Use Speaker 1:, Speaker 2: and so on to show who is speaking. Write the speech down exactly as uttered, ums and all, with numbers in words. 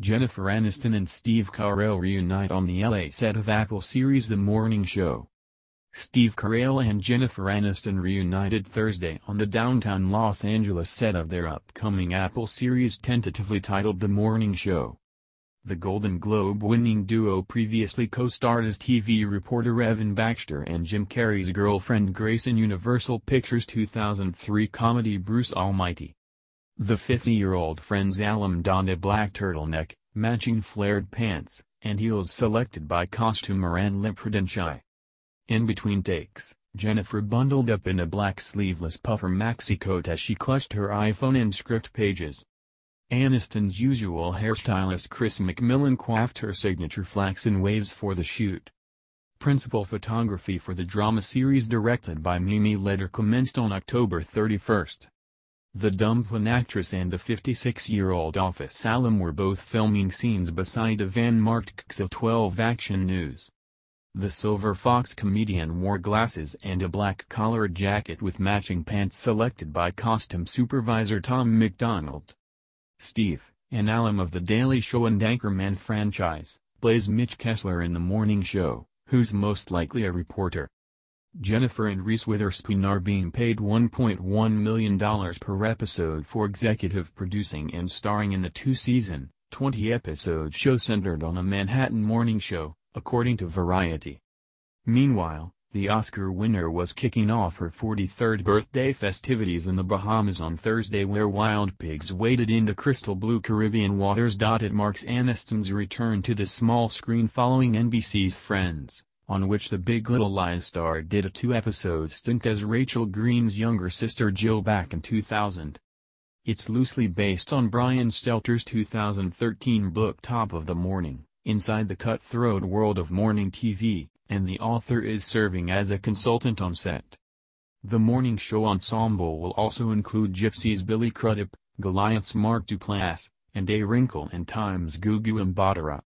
Speaker 1: Jennifer Aniston and Steve Carell reunite on the L A set of Apple series The Morning Show. Steve Carell and Jennifer Aniston reunited Thursday on the downtown Los Angeles set of their upcoming Apple series tentatively titled The Morning Show. The Golden Globe-winning duo previously co-starred as T V reporter Evan Baxter and Jim Carrey's girlfriend Grace in Universal Pictures' two thousand three comedy Bruce Almighty. The fifty-year-old friend's alum donned a black turtleneck, matching flared pants, and heels selected by costumer Anne Leprudensky. In between takes, Jennifer bundled up in a black sleeveless puffer maxi coat as she clutched her iPhone and script pages. Aniston's usual hairstylist Chris McMillan coiffed her signature flaxen waves for the shoot. Principal photography for the drama series directed by Mimi Leder commenced on October thirty-first. The Dumpling actress and the fifty-six-year-old office alum were both filming scenes beside a van marked X O twelve Action News. The Silver Fox comedian wore glasses and a black collared jacket with matching pants selected by costume supervisor Tom McDonald. Steve, an alum of The Daily Show and Anchorman franchise, plays Mitch Kessler in The Morning Show, who's most likely a reporter. Jennifer and Reese Witherspoon are being paid one point one million dollars per episode for executive producing and starring in the two-season, twenty-episode show centered on a Manhattan morning show, according to Variety. Meanwhile, the Oscar winner was kicking off her forty-third birthday festivities in the Bahamas on Thursday, where wild pigs waded into crystal blue Caribbean waters. It marks Aniston's return to the small screen following N B C's Friends, on which The Big Little Lies star did a two-episode stint as Rachel Green's younger sister Jill back in two thousand. It's loosely based on Brian Stelter's two thousand thirteen book Top of the Morning, Inside the Cutthroat World of Morning T V, and the author is serving as a consultant on set. The Morning Show ensemble will also include Gypsy's Billy Crudup, Goliath's Mark Duplass, and A Wrinkle in Time's Gugu Mbatha.